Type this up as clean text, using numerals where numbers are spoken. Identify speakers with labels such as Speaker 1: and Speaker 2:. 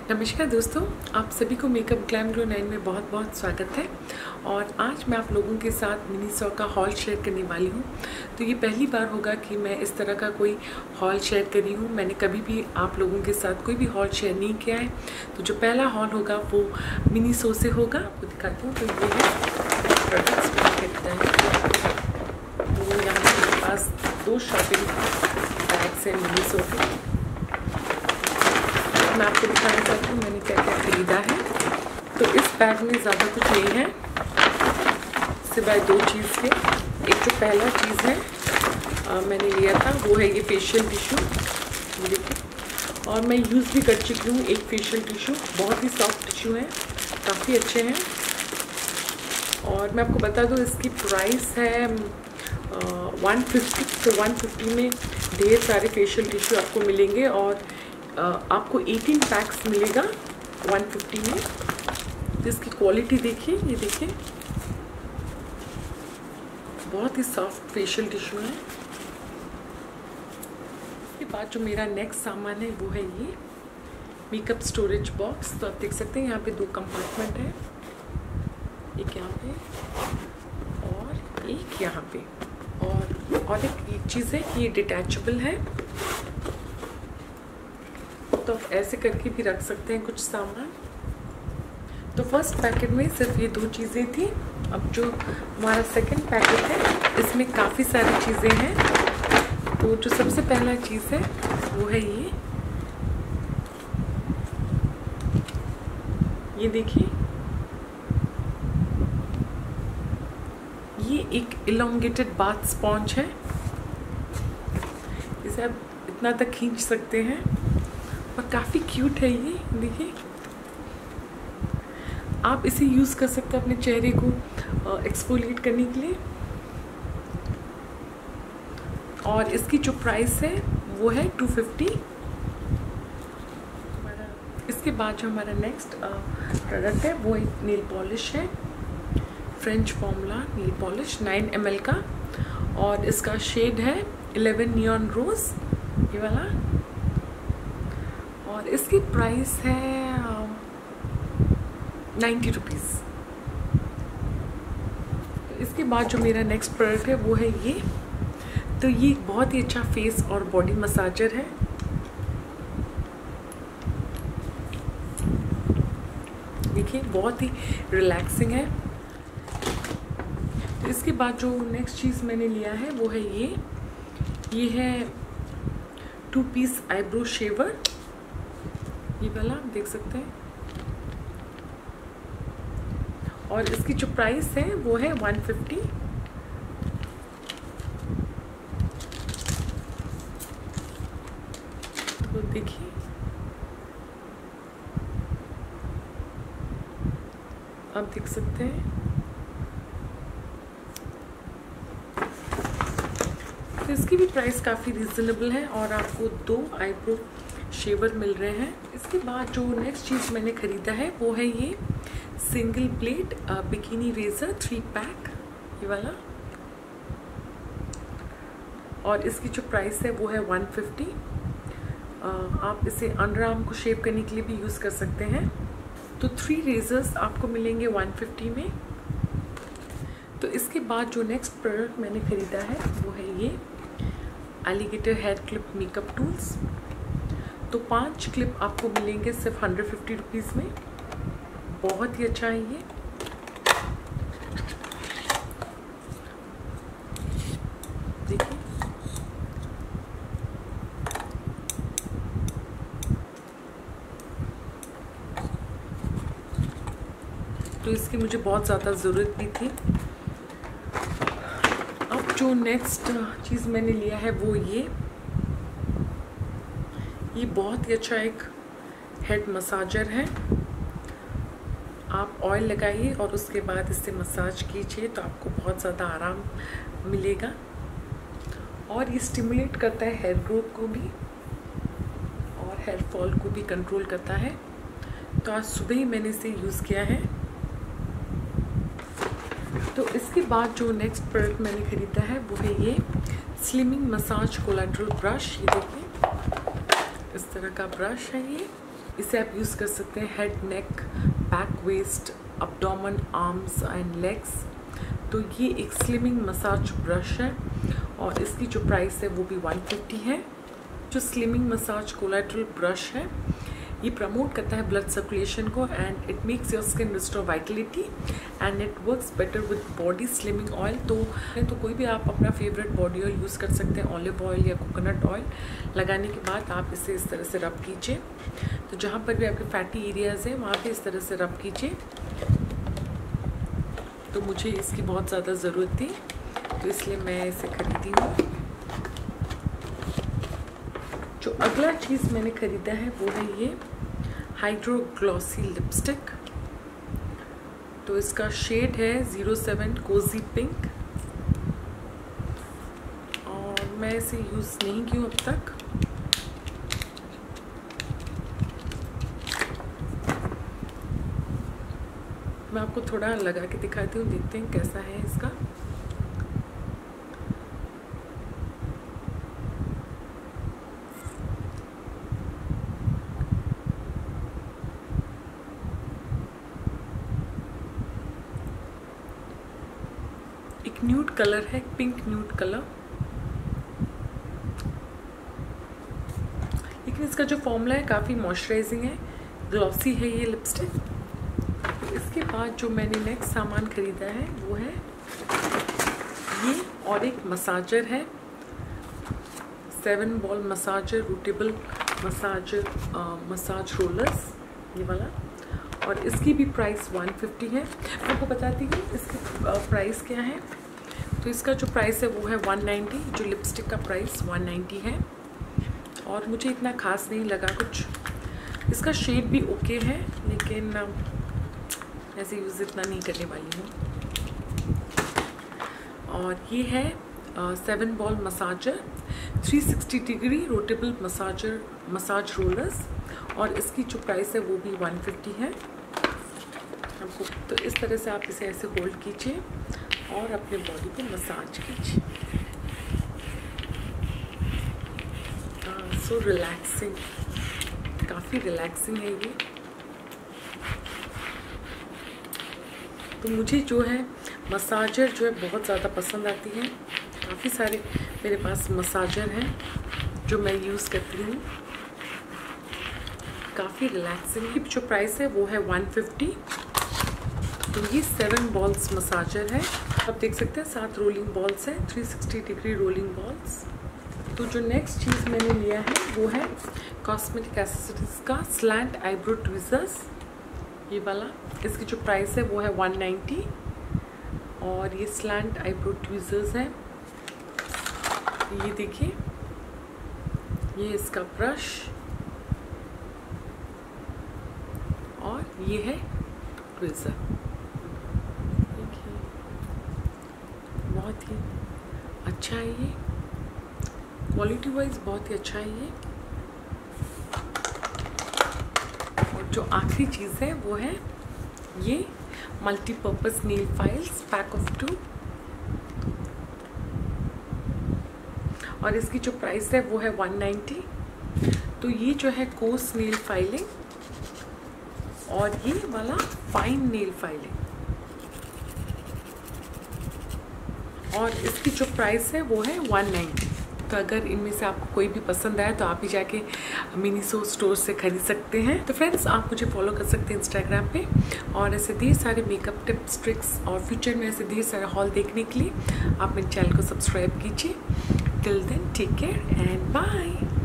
Speaker 1: नमस्कार दोस्तों, आप सभी को मेकअप ग्लैम ग्लो 9 में बहुत बहुत स्वागत है। और आज मैं आप लोगों के साथ मिनीसो का हॉल शेयर करने वाली हूँ। तो ये पहली बार होगा कि मैं इस तरह का कोई हॉल शेयर करी हूँ। मैंने कभी भी आप लोगों के साथ कोई भी हॉल शेयर नहीं किया है। तो जो पहला हॉल होगा वो मिनीसो से होगा। आपको दिखाती हूँ। तो ये है प्रोडक्ट्स खरीदना है। तो यहाँ मेरे पास 2 शॉपिंग बैग्स हैं मिनीसो के। मैं आपको दिखाना चाहती हूँ मैंने क्या क्या खरीदा है। तो इस बैग में ज़्यादा कुछ नहीं है सिवाय 2 चीज़ के। एक जो पहला चीज़ है मैंने लिया था वो है ये फेशियल टिश्यू। देखिए, और मैं यूज़ भी कर चुकी हूँ एक फेशियल टिश्यू। बहुत ही सॉफ्ट टिश्यू है, काफ़ी अच्छे हैं। और मैं आपको बता दूँ इसकी प्राइस है 150। तो 150 में ढेर सारे फेशियल टिश्यू आपको मिलेंगे और आपको 18 पैक्स मिलेगा 150 में। तो इसकी क्वालिटी देखिए, ये देखिए बहुत ही सॉफ्ट फेशियल टिश्यू है। इसके बाद जो मेरा नेक्स्ट सामान है वो है ये मेकअप स्टोरेज बॉक्स। तो आप देख सकते हैं यहाँ पे 2 कंपार्टमेंट है, एक यहाँ पे और एक यहाँ पे। और एक चीज़ है कि ये डिटैचेबल है, तो आप ऐसे करके भी रख सकते हैं कुछ सामान। तो फर्स्ट पैकेट में सिर्फ ये 2 चीज़ें थी। अब जो हमारा सेकंड पैकेट है इसमें काफ़ी सारी चीज़ें हैं। तो जो सबसे पहला चीज़ है वो है ये देखिए, ये एक इलोंगेटेड बाथ स्पॉन्ज है। इसे आप इतना तक खींच सकते हैं और काफ़ी क्यूट है ये। देखिए, आप इसे यूज़ कर सकते हैं अपने चेहरे को एक्सफोलिएट करने के लिए। और इसकी जो प्राइस है वो है 250। इसके बाद जो हमारा नेक्स्ट प्रोडक्ट है वो एक नेल पॉलिश है, French formula nail polish 9 ml का। और इसका शेड है 11 नियॉन रोज, ये वाला। और इसकी प्राइस है 90 रुपीज़। तो इसके बाद जो मेरा नेक्स्ट प्रोडक्ट है वो है ये। तो ये बहुत ही अच्छा फेस और बॉडी मसाजर है। देखिए, बहुत ही रिलैक्सिंग है। तो इसके बाद जो नेक्स्ट चीज़ मैंने लिया है वो है ये है 2 पीस आईब्रो शेवर, ये वाला आप देख सकते हैं। और इसकी जो प्राइस है वो है 150। तो देखिए, आप देख सकते हैं। तो इसकी भी प्राइस काफ़ी रीज़नेबल है और आपको 2 आईब्रो शेवर मिल रहे हैं। इसके बाद जो नेक्स्ट चीज़ मैंने ख़रीदा है वो है ये single blade bikini razor 3 pack, ये वाला। और इसकी जो प्राइस है वो है 150। आप इसे अंडर आर्म को शेप करने के लिए भी यूज़ कर सकते हैं। तो 3 रेज़र्स आपको मिलेंगे 150 में। तो इसके बाद जो नेक्स्ट प्रोडक्ट मैंने ख़रीदा है वो है ये alligator hair clip makeup tools. तो 5 क्लिप आपको मिलेंगे सिर्फ 150 रुपीज़ में। बहुत ही अच्छा है ये। देखिए, तो इसकी मुझे बहुत ज़्यादा ज़रूरत भी थी। अब जो नेक्स्ट चीज़ मैंने लिया है वो ये बहुत ही अच्छा एक हेड मसाजर है। आप ऑयल लगाइए और उसके बाद इससे मसाज कीजिए तो आपको बहुत ज़्यादा आराम मिलेगा। और ये स्टिमुलेट करता है हेयर ग्रोथ को भी और हेयर फॉल को भी कंट्रोल करता है। तो आज सुबह ही मैंने इसे यूज़ किया है। तो इसके बाद जो नेक्स्ट प्रोडक्ट मैंने ख़रीदा है वो है ये स्लिमिंग मसाज कोलाट्रल ब्रश। ये देखिए, इस तरह का ब्रश है ये। इसे आप यूज़ कर सकते हैं head, neck, back, waist, abdomen, arms and legs. तो ये एक स्लिमिंग मसाज ब्रश है और इसकी जो प्राइस है वो भी 150 है। जो स्लिमिंग मसाज कोलैटरल ब्रश है ये प्रमोट करता है ब्लड सर्कुलेशन को and it makes your skin restore vitality and it works better with body slimming oil. तो कोई भी आप अपना फेवरेट बॉडी ऑयल यूज़ कर सकते हैं, ऑलिव ऑयल या कोकोनट ऑयल। लगाने के बाद आप इसे इस तरह से रब कीजिए। तो जहाँ पर भी आपके फैटी एरियाज़ हैं वहाँ पे इस तरह से रब कीजिए। तो मुझे इसकी बहुत ज़्यादा ज़रूरत थी तो इसलिए मैं इसे खरीदी हूँ। जो अगला चीज़ मैंने ख़रीदा है वो है ये हाइड्रो ग्लॉसी लिपस्टिक। तो इसका शेड है 07 कोजी पिंक और मैं इसे यूज़ नहीं की हूँ अब तक। मैं आपको थोड़ा लगा के दिखाती हूँ, देखते हैं कैसा है इसका। एक न्यूड कलर है, पिंक न्यूड कलर, लेकिन इसका जो फॉर्मूला है काफ़ी मॉइस्चराइजिंग है, ग्लॉसी है ये लिपस्टिक। इसके बाद जो मैंने नेक्स्ट सामान खरीदा है वो है ये और एक मसाजर है, 7 ball massager, rotatable massager, massage rollers ये वाला, और इसकी भी प्राइस 150 है। मैं आपको बताती हूँ इसकी प्राइस क्या है। तो इसका जो प्राइस है वो है 190, जो लिपस्टिक का प्राइस 190 है और मुझे इतना खास नहीं लगा कुछ। इसका शेड भी ओके है लेकिन ऐसे यूज़ इतना नहीं करने वाली हूँ। और ये है 7 ball massager, 360 degree rotatable massager, massage rollers, और इसकी जो प्राइस है वो भी 150 है आपको। तो इस तरह से आप इसे ऐसे होल्ड कीजिए और अपने बॉडी पे मसाज कीजिए। सो रिलैक्सिंग, काफ़ी रिलैक्सिंग है ये। तो मुझे जो है मसाजर जो है बहुत ज़्यादा पसंद आती है। काफ़ी सारे मेरे पास मसाजर हैं जो मैं यूज़ करती हूँ। काफ़ी रिलैक्सिंग की जो प्राइस है वो है 150। तो ये 7 बॉल्स मसाजर है, आप देख सकते हैं 7 रोलिंग बॉल्स हैं, 360 डिग्री रोलिंग बॉल्स। तो जो नेक्स्ट चीज़ मैंने लिया है वो है कॉस्मेटिक एक्सेसरीज का स्लैंट आईब्रो ट्विज़र्स ये वाला। इसकी जो प्राइस है वो है 190 और ये स्लैंट आईब्रो ट्विज़र्स है। ये देखिए, ये इसका ब्रश और ये है ट्विज़र। देखिए बहुत ही अच्छा है ये, क्वालिटी वाइज बहुत ही अच्छा है ये। और जो आखिरी चीज़ है वो है ये multipurpose nail files, pack of 2, और इसकी जो प्राइस है वो है 190। तो ये जो है कोर्स नेल फाइलिंग और ये वाला फाइन नेल फाइलिंग, और इसकी जो प्राइस है वो है 190। तो अगर इनमें से आपको कोई भी पसंद आए तो आप ही जाके मिनीसो स्टोर से खरीद सकते हैं। तो फ्रेंड्स, आप मुझे फॉलो कर सकते हैं इंस्टाग्राम पे, और ऐसे ढेर सारे मेकअप टिप्स, ट्रिक्स और फ्यूचर में ऐसे ढेर सारे हॉल देखने के लिए आप मेरे चैनल को सब्सक्राइब कीजिए। Till then, take care and bye.